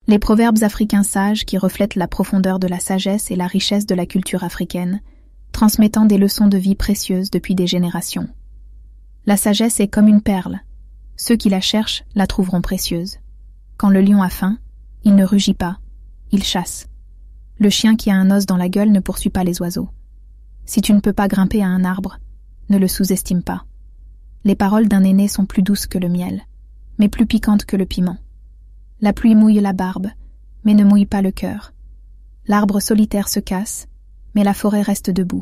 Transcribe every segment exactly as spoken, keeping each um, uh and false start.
Les proverbes africains sages qui reflètent la profondeur de la sagesse et la richesse de la culture africaine, transmettant des leçons de vie précieuses depuis des générations. La sagesse est comme une perle. Ceux qui la cherchent la trouveront précieuse. Quand le lion a faim, il ne rugit pas, il chasse. Le chien qui a un os dans la gueule ne poursuit pas les oiseaux. Si tu ne peux pas grimper à un arbre, ne le sous-estime pas. Les paroles d'un aîné sont plus douces que le miel, mais plus piquantes que le piment. La pluie mouille la barbe, mais ne mouille pas le cœur. L'arbre solitaire se casse, mais la forêt reste debout.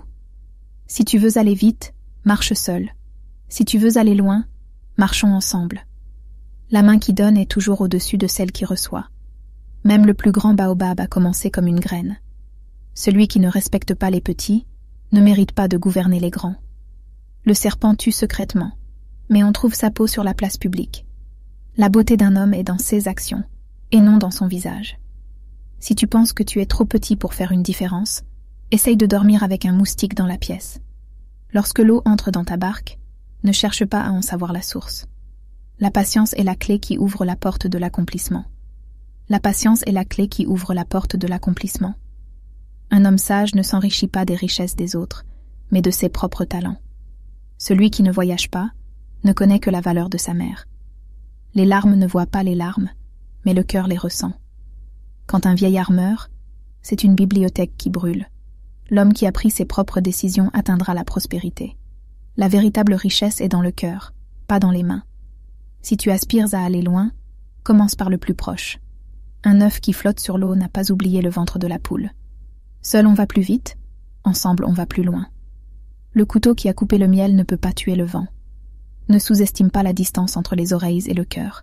Si tu veux aller vite, marche seul. Si tu veux aller loin, marchons ensemble. La main qui donne est toujours au-dessus de celle qui reçoit. Même le plus grand baobab a commencé comme une graine. Celui qui ne respecte pas les petits ne mérite pas de gouverner les grands. Le serpent tue secrètement, mais on trouve sa peau sur la place publique. La beauté d'un homme est dans ses actions, et non dans son visage. Si tu penses que tu es trop petit pour faire une différence, essaye de dormir avec un moustique dans la pièce. Lorsque l'eau entre dans ta barque, ne cherche pas à en savoir la source. La patience est la clé qui ouvre la porte de l'accomplissement. La patience est la clé qui ouvre la porte de l'accomplissement. Un homme sage ne s'enrichit pas des richesses des autres, mais de ses propres talents. Celui qui ne voyage pas ne connaît que la valeur de sa mère. Les larmes ne voient pas les larmes, mais le cœur les ressent. Quand un vieillard meurt, c'est une bibliothèque qui brûle. L'homme qui a pris ses propres décisions atteindra la prospérité. La véritable richesse est dans le cœur, pas dans les mains. Si tu aspires à aller loin, commence par le plus proche. Un œuf qui flotte sur l'eau n'a pas oublié le ventre de la poule. Seul on va plus vite, ensemble on va plus loin. Le couteau qui a coupé le miel ne peut pas tuer le vent. Ne sous-estime pas la distance entre les oreilles et le cœur.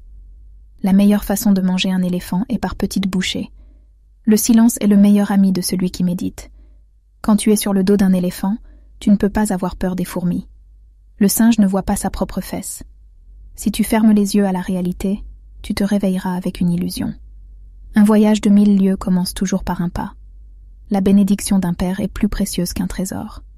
La meilleure façon de manger un éléphant est par petites bouchées. Le silence est le meilleur ami de celui qui médite. Quand tu es sur le dos d'un éléphant, tu ne peux pas avoir peur des fourmis. Le singe ne voit pas sa propre fesse. Si tu fermes les yeux à la réalité, tu te réveilleras avec une illusion. Un voyage de mille lieues commence toujours par un pas. La bénédiction d'un père est plus précieuse qu'un trésor.